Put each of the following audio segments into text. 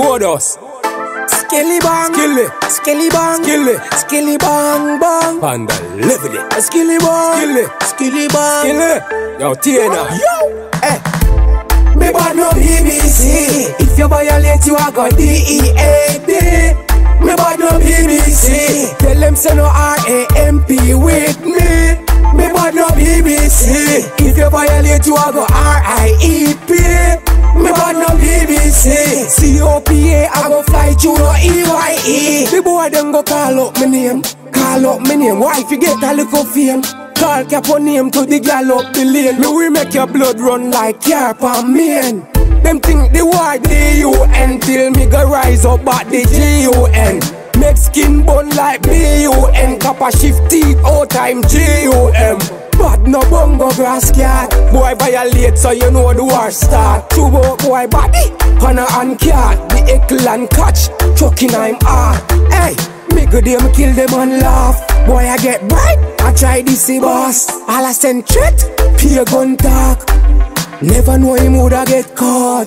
Bodos. Skilly bang, Skilly. skilly bang, Skilly. skilly bang bang. Panda level it. Skilly bang, Skilly. skilly bang. Skilly. Yo, Tina. Yo, me bad no BBC. If you violate, you are got DEAD. Me bad no BBC. Tell them say no RAMP with me. Me bad no BBC. If you violate, you are got RIEP. Me bad no BBC. COPA, I go fly through no EYE. The boy them go call up my name. Call up my name. Why if you get a little fame? Call cap on name to the gal up the lane. Me we make your blood run like carp and man. Them think the war DUN till me go rise up at the GUN. Make skin bun like BUN. Copper shift teeth all time GUM. But no bongo grass cat. Boy violate so you know the war start. Tubo boy body, panna and cat. The eckle and catch, chucking I'm hard. Hey, me go them kill them and laugh. Boy I get bright, I try this boss. All I send threat, peer gun talk. Never know him woulda get caught.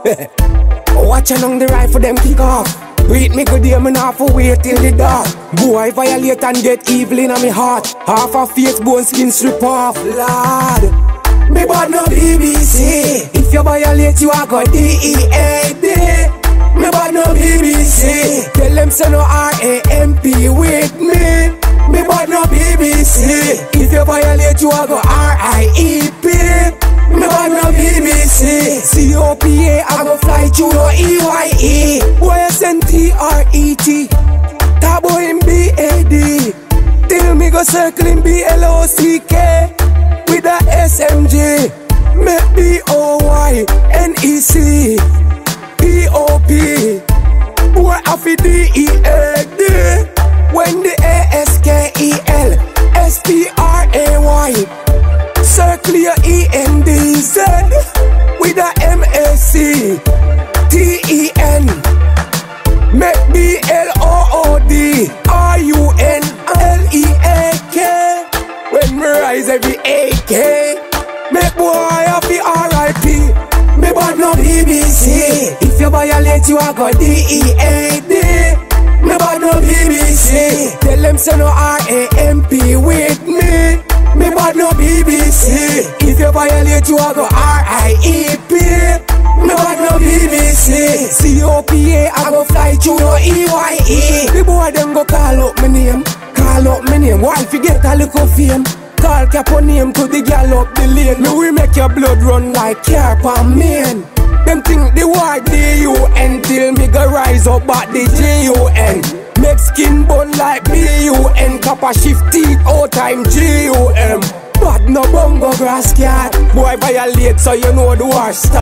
Watch along the rifle them kick off. Wait me go there, me not for wait till the dark. Boy violate and get evil in me heart. Half a face bone skin strip off. Lord, me bad no BBC. If you violate, you are got DEAD. Me bad no BBC. Tell them say no RAMP with me. Me bad no BBC. If you violate, you are got RIEP. Me bad no BBC. COPA, I go fly through no EYE. YSNTRET, Tabo in BAD. Till me go circle in BLOCK with a SMG. Make BOYNEC POP. Boy happy DEAD. When the ASKEL SPRAY. Circle your ENDZ with a MAC TEN. Make BLOOD RUNLEAK. When me rise every AK. Make boy happy RIP. Me bad no BBC. If you violate, you are got DEAD. Me bad no BBC. Tell them say no RAMP with me. Me bad no BBC. If you violate, you are go RIEP. Me bad no BBC. COPA, I go fly through no EYE. The boy them go call up my name. Call up my name. Why if you get a little fame? Call cap on name to the gal up the lane. Me we make your blood run like carp and man. Them think the war DUN till me go rise up at the GUN. Make skin bun like BUN. Copper shift teeth all time GUM. But no bongo grass cat. Boy violate so you know the war start.